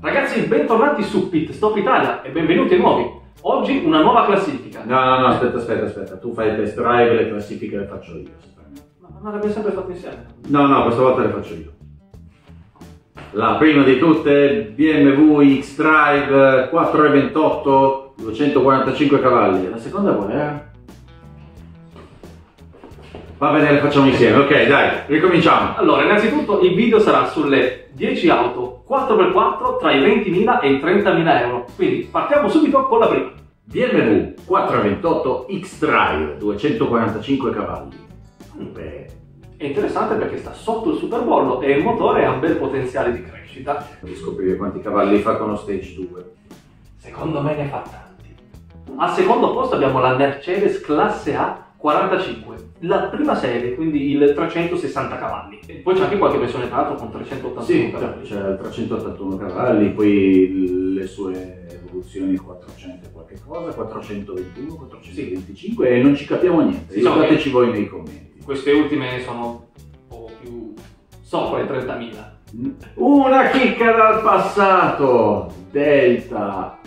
Ragazzi, bentornati su Pit Stop Italia e benvenuti ai nuovi. Oggi una nuova classifica. No, aspetta. Tu fai il test drive e le classifiche le faccio io. Ma l'abbiamo sempre fatto insieme. No, questa volta le faccio io. La prima di tutte, BMW X-Drive 428, 245 cavalli. La seconda qual è? Va bene, le facciamo insieme. Ok, dai, ricominciamo. Allora, innanzitutto il video sarà sulle 10 auto 4x4 tra i 20.000 e i 30.000 euro. Quindi partiamo subito con la prima. BMW 428 X-Drive 245 cavalli. Beh, è interessante perché sta sotto il superbollo e il motore ha un bel potenziale di crescita. devi scoprire quanti cavalli fa con lo Stage 2. Secondo me ne fa tanti. Al secondo posto abbiamo la Mercedes classe A 45, la prima serie, quindi il 360 cavalli. E poi c'è anche qualche versione tra l'altro con 381 Sì, cavalli. c'è il 381 cavalli, poi le sue evoluzioni 400 e qualche cosa, 421, 425 e non ci capiamo niente. Sì, Aiutateci voi nei commenti. Queste ultime sono un po' più sopra i 30.000. Una chicca dal passato, Delta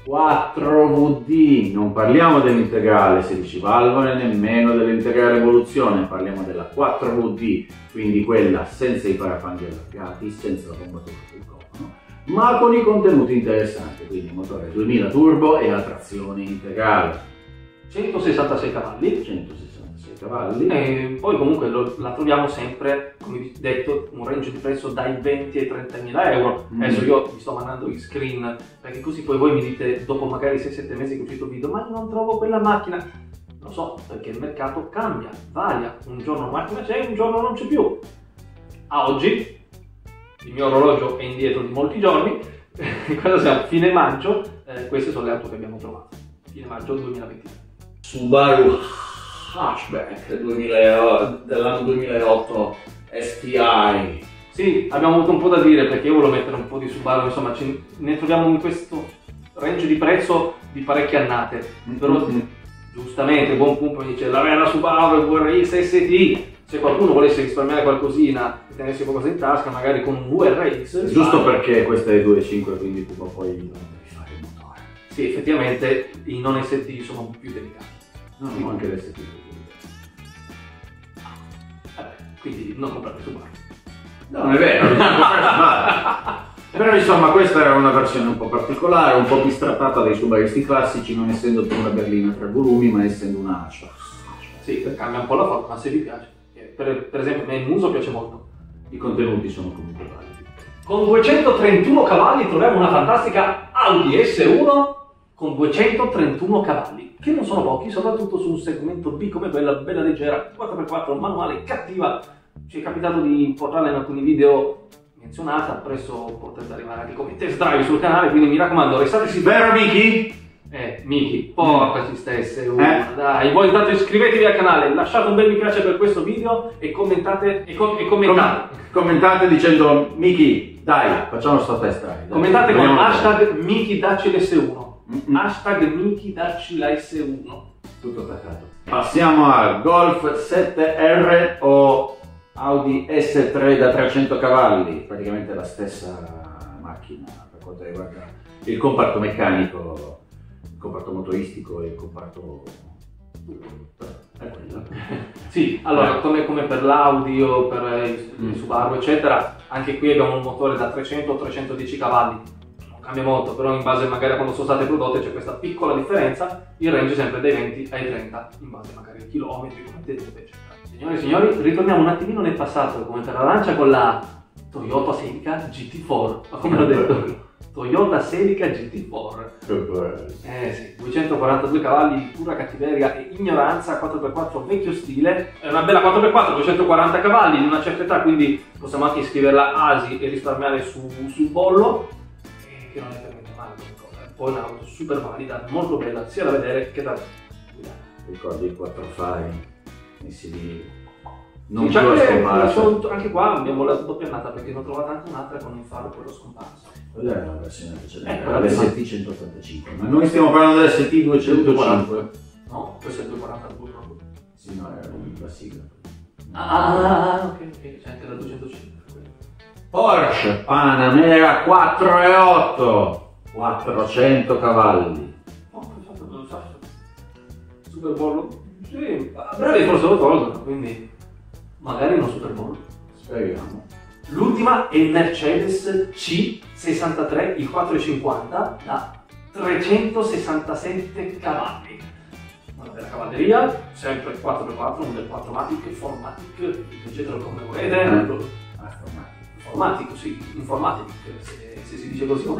4VD, non parliamo dell'integrale 16 valvole, nemmeno dell'integrale evoluzione, parliamo della 4VD, quindi quella senza i parafanghi allargati, senza la bomba turbo sul cofano, ma con i contenuti interessanti, quindi motore 2000 turbo e a trazione integrale. 166 cavalli. 166 cavalli. E poi comunque la troviamo sempre, come detto, un range di prezzo dai 20 ai 30.000 euro. Adesso io vi sto mandando i screen perché così poi voi mi dite dopo magari 6-7 mesi che è uscito il video, ma io non trovo quella macchina. Lo so, perché il mercato cambia, varia, un giorno una macchina c'è, un giorno non c'è più. A oggi il mio orologio è indietro di molti giorni. Cosa siamo? Fine maggio, queste sono le auto che abbiamo trovato. Fine maggio 2023. Subaru Hatchback dell'anno 2008 STI. Sì, abbiamo avuto un po' da dire perché io volevo mettere un po' di Subaru, insomma ne troviamo in questo range di prezzo di parecchie annate, però giustamente buon punto mi dice la vera Subaru VRX STI, se qualcuno volesse risparmiare qualcosina e tenersi qualcosa in tasca magari con un VRX Giusto perché questa è 2.5 quindi tu poi non devi fare il motore. sì, effettivamente i non STI sono un po' più delicati. No, anche l'ST. Quindi non comprate Subaru. No, non è vero, però insomma questa era una versione un po' particolare, un po' bistrattata dai Subaristi classici, non essendo più una berlina a 3 volumi, ma essendo una hatchback. Sì, cambia un po' la forma, ma se vi piace. Per esempio a me il muso piace molto. I contenuti sono comunque validi. Con 231 cavalli troviamo una fantastica Audi S1 con 231 cavalli, che non sono pochi, soprattutto su un segmento B come quella bella leggera, 4x4 manuale cattiva. Ci è capitato di portarla in alcuni video menzionata, presto potrete arrivare anche come test drive sul canale, quindi mi raccomando, restate sicuri. Vero Miki? Miki, portaci stesse una, dai. Voi intanto iscrivetevi al canale, lasciate un bel mi piace per questo video e commentate commentate. Commentate dicendo Miki, dai, facciamo sto test drive. Commentate con hashtag Miki dacci l'S1. Hashtag Miki dacci la S1. Tutto attaccato. Passiamo al Golf 7R o Audi S3 da 300 cavalli, praticamente la stessa macchina per quanto riguarda il comparto meccanico, il comparto motoristico e il comparto... è quello. Sì, allora come per l'Audi o per il Subaru eccetera, anche qui abbiamo un motore da 300-310 cavalli. Cambia molto, però in base magari a quando sono state prodotte c'è questa piccola differenza, il range è sempre dai 20 ai 30, in base magari ai chilometri, quantità, eccetera. Signore e signori, ritorniamo un attimino nel passato, come per la lancia con la Toyota Celica GT4, ma come l'ho detto, Toyota Celica GT4. Sì, 242 cavalli di pura cattiveria e ignoranza, 4x4 vecchio stile, è una bella 4x4, 240 cavalli di una certa età, quindi possiamo anche iscriverla ASI e risparmiare sul bollo. Che non è per niente male come cosa, è poi un'auto super valida, molto bella sia da vedere che da guidare. Ricordi i 4 fari messi lì, non Diciamo più a che scomparsa. anche qua abbiamo la doppia annata perché ne ho trovata anche un'altra con il faro quello scomparso. Quella è una versione precedente, quella l'ST 185, ma noi stiamo parlando dell'ST 205. No, questo è il 242 proprio. Sì, no, era la sigla. Ok, c'è anche la 205. Porsche Panamera 4.8, 400 cavalli. Super Bowl? Sì, a breve forse lo tolgono, quindi magari non Super Bowl. Speriamo. L'ultima è il Mercedes C63, il 450 da 367 cavalli. Una bella cavalleria, sempre 4x4, un del 4matic, Formatic, leggetelo come volete. Formatic, sì, Informatic, se si dice così.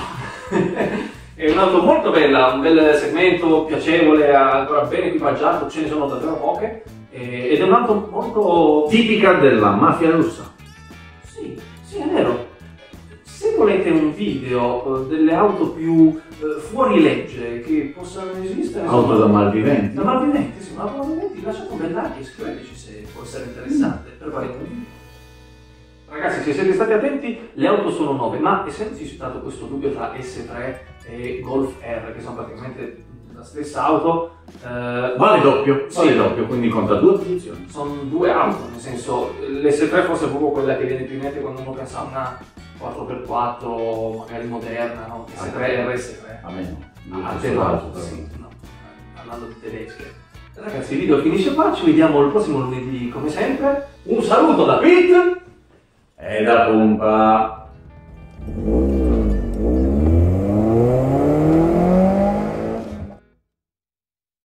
È un'auto molto bella, un bel segmento, piacevole, ancora ben equipaggiato, ce ne sono davvero poche, ed è un'auto molto tipica della mafia russa. Sì, è vero. Se volete un video delle auto più fuori legge che possano esistere, Auto da malviventi. Da malviventi, sì, un'auto da malviventi, lasciate un bel like e iscriveteci se può essere interessante per vari motivi. Ragazzi, se siete stati attenti, le auto sono 9, ma essendoci stato questo dubbio tra S3 e Golf R, che sono praticamente la stessa auto, vale doppio, quindi conta 2 posizioni. Sono 2 auto, nel senso, l'S3 forse è proprio quella che viene più in mente quando uno pensa a una 4x4, magari moderna, no? S3 e RS3. A me no. Parlando di tedesche. Ragazzi, il video finisce qua, ci vediamo il prossimo lunedì come sempre. Un saluto da Pete e da Pompa.